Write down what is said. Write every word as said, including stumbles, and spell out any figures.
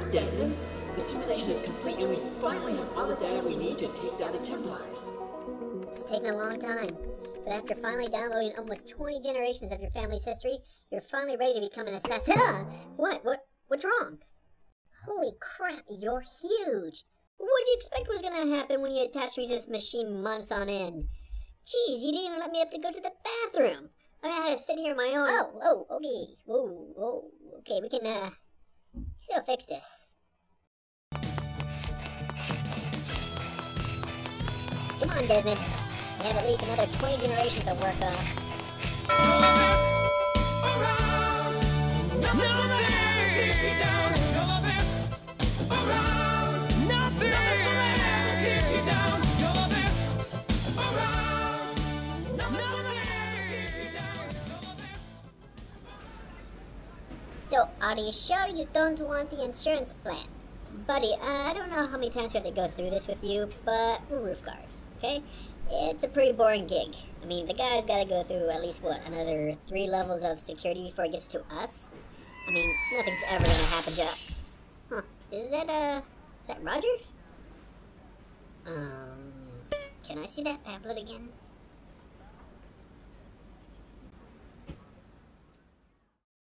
Desmond. The simulation is complete and we finally have all the data we need to take down the Templars. It's taken a long time, but after finally downloading almost twenty generations of your family's history, you're finally ready to become an assassin. Ah! What? What? What's wrong? Holy crap, you're huge! What did you expect was gonna happen when you attached me to this machine months on end? Jeez, you didn't even let me up to go to the bathroom! I mean, I had to sit here on my own. Oh, oh, okay. Whoa, whoa. Okay, we can, uh, still fix this. Come on, Desmond. We have at least another twenty generations to work on. So, are you sure you don't want the insurance plan? Buddy, uh, I don't know how many times we have to go through this with you, but we're roof guards, okay? It's a pretty boring gig. I mean, the guy's gotta go through at least, what, another three levels of security before he gets to us? I mean, nothing's ever gonna happen to us. Huh, is that, uh, is that Roger? Um, can I see that pamphlet again?